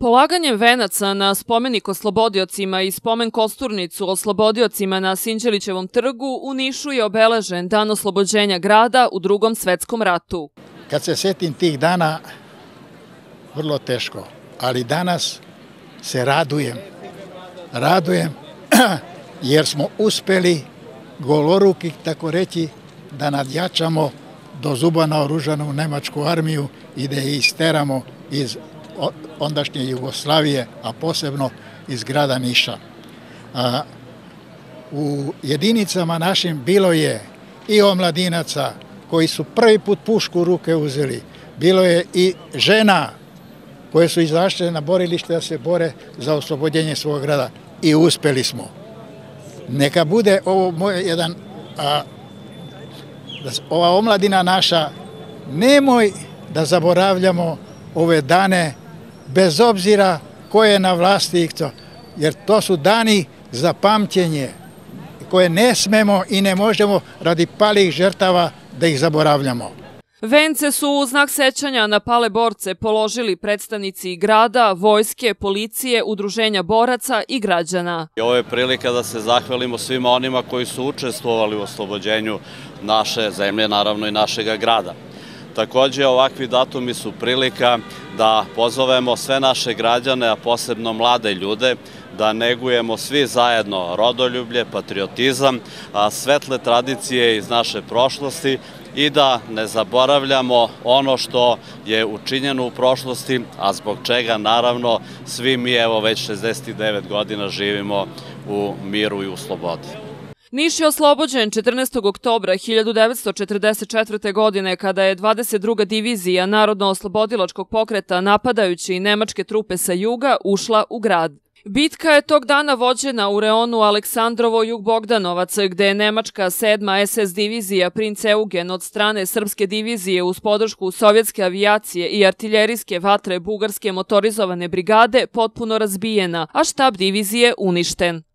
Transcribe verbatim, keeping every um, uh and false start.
Polaganjem venaca na spomenik oslobodiocima i spomen kosturnicu oslobodiocima na Sinđelićevom trgu u Nišu je obeležen Dan oslobođenja grada u Drugom svetskom ratu. Kad se setim tih dana, vrlo teško, ali danas se radujem. Radujem jer smo uspeli goloruki, tako reći, da nadjačamo do zuba naoružanu nemačku armiju i da je isteramo iz ondašnje Jugoslavije, a posebno iz grada Niša. A, u jedinicama našim bilo je i omladinaca koji su prvi put pušku u ruke uzeli, bilo je i žena koje su izašle na borilište da se bore za oslobođenje svog grada i uspeli smo. Neka bude ovo moj jedan, a, ova omladina naša, nemoj da zaboravljamo ove dane bez obzira ko je na vlasti, jer to su dani za pamćenje koje ne smemo i ne možemo radi palih žrtava da ih zaboravljamo. Vence su u znak sećanja na pale borce položili predstavnici grada, vojske, policije, udruženja boraca i građana. Ovo je prilika da se zahvalimo svima onima koji su učestvovali u oslobođenju naše zemlje, naravno i našega grada. Također, ovakvi datumi su prilika da pozovemo sve naše građane, a posebno mlade ljude, da negujemo svi zajedno rodoljublje, patriotizam, svetle tradicije iz naše prošlosti i da ne zaboravljamo ono što je učinjeno u prošlosti, a zbog čega naravno svi mi evo već šezdeset devet godina živimo u miru i u slobodi. Niš je oslobođen četrnaestog oktobra hiljadu devetsto četrdeset četvrte. godine kada je dvadeset druga divizija Narodno-oslobodilačkog pokreta napadajući nemačke trupe sa juga ušla u grad. Bitka je tog dana vođena u reonu Aleksandrovo-Jug-Bogdanovac, gde je nemačka sedma es es divizija Princ Eugen od strane srpske divizije uz podršku sovjetske avijacije i artiljerijske vatre bugarske motorizovane brigade potpuno razbijena, a štab divizije uništen.